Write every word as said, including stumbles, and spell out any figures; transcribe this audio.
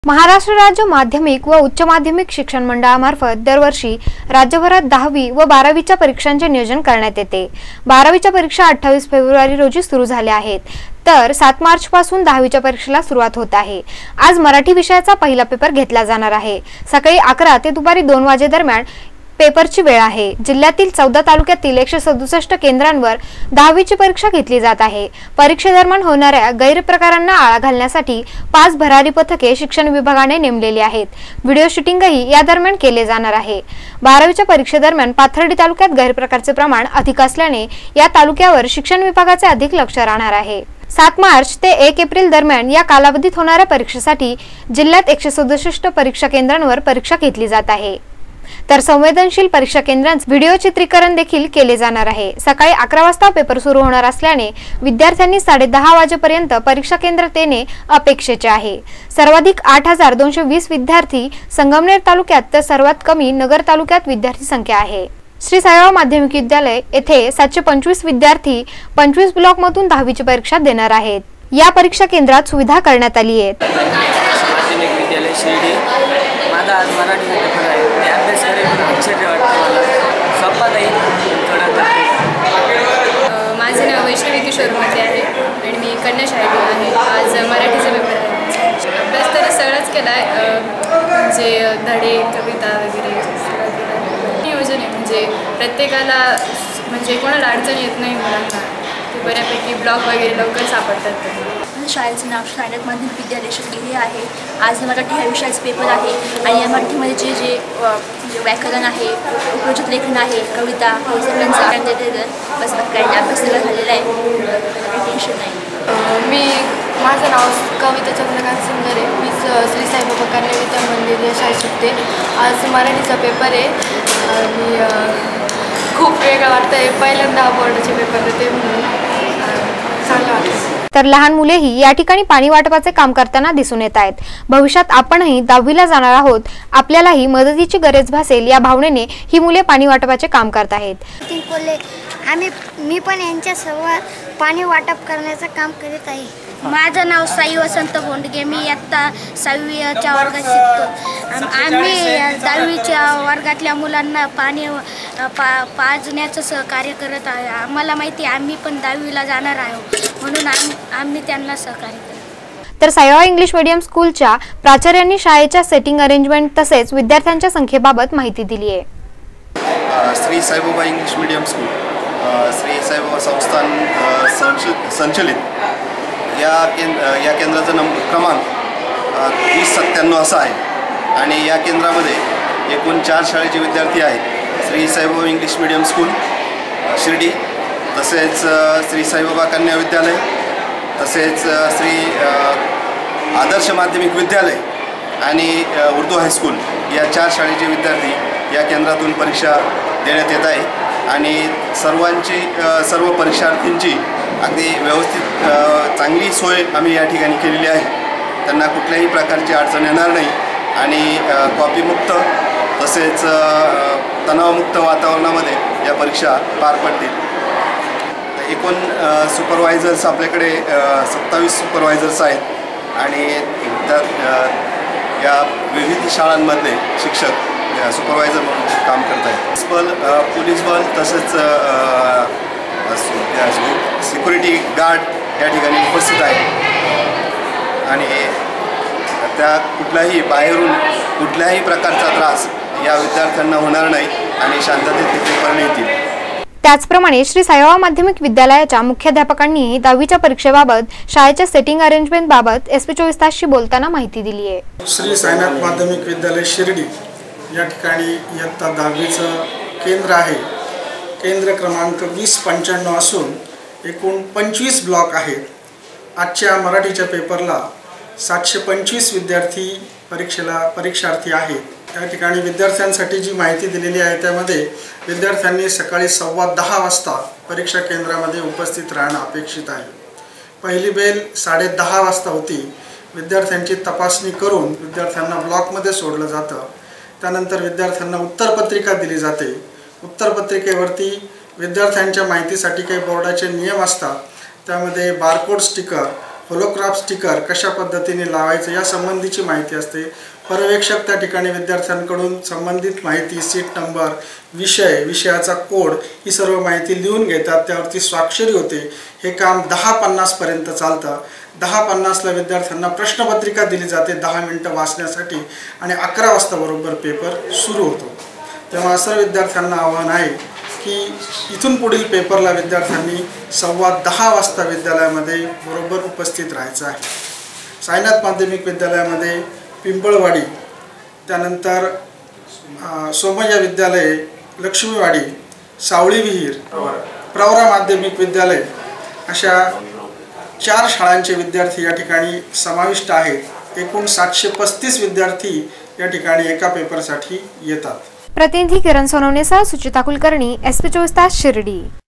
महाराष्ट्र राज्य माध्यमिक व उच्च माध्यमिक शिक्षण मंडळामार्फत दरवर्षी राज्यभरात दहावी व बारावीच्या परीक्षांचे नियोजन करण्यात येते। बारावीच्या परीक्षा अठ्ठावीस फेब्रुवारी रोजी सुरू झाल्या आहेत, तर सात मार्च पासून दहावीच्या परीक्षेला सुरुवात होत आहे। आज मराठी विषयाचा पहिला पेपर घेतला जाणार आहे। सकाळी अकरा ते दुपारी दोन वाजे दरम्यान पेपरची वेळ आहे। जिल्ह्यातील चौदा तालुक्यातील एकशे सदुसष्ट केंद्रांवर दहावीची परीक्षा घेतली जात आहे। परीक्षेदरम्यान होणाऱ्या गैरप्रकारांना आळा घालण्यासाठी पाच भरारी पथके शिक्षण विभागाने नेमलेली आहेत। व्हिडिओ शूटिंगही या दरम्यान केले जाणार आहे। बारावीच्या परीक्षेदरम्यान पाथर्डी तालुक्यात गैरप्रकारचे प्रमाण अधिक असल्याने या तालुक्यावर शिक्षण विभागाचे अधिक लक्ष राहणार आहे। सात मार्च ते एक एप्रिल दरम्यान या कालावधीत होणाऱ्या परीक्षेसाठी जिल्ह्यात एकशे सदुसष्ट परीक्षा केंद्रांवर परीक्षा घेतली जात आहे। तर संवेदनशील परीक्षा केंद्रांचे व्हिडिओ चित्रीकरण देखील केले जाणार आहे। सकाळी अकरा वाजता पेपर सुरू होणार असल्याने विद्यार्थ्यांनी साडे दहा वाजेपर्यंत परीक्षा केंद्रात येणे अपेक्षित आहे। सर्वाधिक आठ हजार दोनशे वीस विद्यार्थी संगमनेर तालुक्यात तर सर्वात कमी नगर तालुक्यात विद्यार्थी संख्या आहे। श्री साईबाबा माध्यमिक विद्यालय येथे सातशे पंचवीस विद्यार्थी पंचवीस ब्लॉक मधून दहावीची परीक्षा देणार आहेत। या परीक्षा केंद्रात सुविधा करण्यात आली आहे। माध्यमिक विद्यालय शिर्डी माझा आज मराठी पेपर आहे। मी अभ्यास करेन पण आश्चर्य वाटतं मला, सोपा नाही थोडं तर। माझे नाव वैष्णवी किशोर मध्ये आहे आणि मी कन्या शाळेतून आहे। आज मराठीचा पेपर आहे। अभ्यास तर सगळंच केला आहे, म्हणजे धडे कविता वगैरे नियोजन आहे, म्हणजे प्रत्येकाला म्हणजे कोणाला अडचण येत नाही मुलांना, ते बऱ्यापैकी ब्लॉक वगैरे लवकर सापडतात। शाळेचं नाव साईनाथ माध्यमिक विद्यालय शिर्डी हे आहे। आज मराठी हा विषयाचा पेपर आहे आणि या मराठीमध्ये जे जे जे व्याकरण आहे, उपयोजित लेखन आहे, कविता हे सगळ्यांचं बस काही अभ्यास सगळं झालेला आहे, टेन्शन नाही। मी माझं नाव कविता चंद्रकांत सुंदर आहे। मी श्री साईबाबा कन्या विद्या मंदिर या शाळेत शिकते। आज मराठीचा पेपर आहे आणि खूप वेगळं वाटतं आहे, पहिल्यांदा बोर्डाचे पेपर देते म्हणून चांगलं वाटतं। तर लहान मुलेही या ठिकाणी पाणी वाटपाचे काम करताना दिसून येत आहेत। भविष्यात आपणही दहावीला जाणार आहोत, आपल्यालाही मदतीची गरज भासेल या भावनेने ही मुले पाणी वाटपाचे काम करत आहेत। आम्ही मी पण यांच्यासोबत पाणी वाटप करण्याचं काम करीत आहे। माझं नाव साई वसंत गोंडगे, मी इयत्ता सहावीच्या वर्गात शिकतो। आम्ही दहावीच्या वर्गातल्या मुलांना पाणी पा पाजण्याचं सहकार्य करत आहे। आम्हाला माहिती आहे आम्ही पण दहावीला जाणार आहोत, म्हणून आम्ही आम्ही त्यांना सहकार्य करतो। तर साईबाबा इंग्लिश मीडियम स्कूलच्या प्राचार्यांनी शाळेच्या सेटिंग अरेंजमेंट तसेच विद्यार्थ्यांच्या संख्येबाबत माहिती दिली आहे। Shri Saibaba English medium school Shri Saibaba Sansthan संचलित या केंद्र या केंद्राचा नंबर क्रमांक वीस सत्त्याण्णव असा आहे आणि या केंद्रामध्ये एकूण चार शाळेचे विद्यार्थी आहेत। Shri Saibaba English medium school Shirdi, तसेच श्री साईबाबा कन्या विद्यालय, तसेच श्री आदर्श माध्यमिक विद्यालय आणि उर्दू हायस्कूल या चार शाळेचे विद्यार्थी या केंद्रातून परीक्षा देण्यात येत आहे आणि सर्वांची सर्व परीक्षार्थींची अगदी व्यवस्थित चांगली सोय आम्ही या ठिकाणी केलेली आहे। त्यांना कुठल्याही प्रकारची अडचण येणार नाही आणि कॉपीमुक्त तसेच तणावमुक्त वातावरणामध्ये या परीक्षा पार पडतील। एकूण सुपरवायझर्स आपल्याकडे सत्तावीस सुपरवायझर्स आहेत आणि त्यात या विविध शाळांमधले शिक्षक सुपरवायझर म्हणून काम करत आहेत। प्रिन्सिपल, पोलीस बल तसेच सिक्युरिटी गार्ड या ठिकाणी उपस्थित आहेत आणि त्या कुठल्याही बाहेरून कुठल्याही प्रकारचा त्रास या विद्यार्थ्यांना होणार नाही आणि शांततेत ते पेपर येतील। त्याचप्रमाणे श्री साईबाबा माध्यमिक विद्यालयाच्या मुख्याध्यापकांनीही दहावीच्या परीक्षेबाबत शाळेच्या सेटिंग अरेंजमेंट बाबत एस पी चोवीस तासशी बोलताना माहिती दिली आहे। श्री साईनाथ माध्यमिक विद्यालय शिर्डी या ठिकाणी इयत्ता दहावीचं केंद्र आहे। केंद्र क्रमांक वीस पंच्याण्णव असून एकूण पंचवीस ब्लॉक आहेत। आजच्या मराठीच्या पेपरला सातशे पंचवीस विद्यार्थी परीक्षेला परीक्षार्थी आहेत। या ठिकाणी विद्यार्थ्यांसाठी जी माहिती दिलेली आहे त्यामध्ये विद्यार्थ्यांनी सकाळी सव्वा दहा वाजता परीक्षा केंद्रामध्ये उपस्थित राहणं अपेक्षित आहे। पहिली बेल साडे दहा वाजता होती। विद्यार्थ्यांची तपासणी करून विद्यार्थ्यांना ब्लॉकमध्ये सोडलं जातं। त्यानंतर विद्यार्थ्यांना उत्तरपत्रिका दिली जाते। उत्तरपत्रिकेवरती विद्यार्थ्यांच्या माहितीसाठी काही बोर्डाचे नियम असतात, त्यामध्ये बारकोड स्टिकर होलोग्राफ स्टिकर कशा पद्धतीने लावायचं या संबंधीची माहिती असते। पर्यवेक्षक त्या ठिकाणी विद्यार्थ्यांकडून संबंधित माहिती, सीट नंबर, विषय, विषयाचा कोड ही सर्व माहिती लिहून घेतात, त्यावरती स्वाक्षरी होते। हे काम दहा पन्नासपर्यंत चालतं। दहा पन्नासला विद्यार्थ्यांना प्रश्नपत्रिका दिली जाते दहा मिनटं वाचण्यासाठी आणि अकरा वाजता बरोबर पेपर सुरू होतो। तेव्हा असं विद्यार्थ्यांना आव्हान आहे की इथून पुढील पेपरला विद्यार्थ्यांनी सव्वा दहा वाजता विद्यालयामध्ये बरोबर उपस्थित राहायचं आहे। साईनाथ माध्यमिक विद्यालयामध्ये पिंपळवाडी, त्यानंतर सोमय्या विद्यालय, लक्ष्मीवाडी, सावळी विहीर, प्रवरा माध्यमिक विद्यालय अशा चार शाळांचे विद्यार्थी या ठिकाणी समाविष्ट आहेत। एकूण सातशे पस्तीस विद्यार्थी या ठिकाणी एका पेपरसाठी येतात। प्रतिनिधी किरण सोनवणेसह सुचिता कुलकर्णी, एस पी चोवीस तास शिर्डी।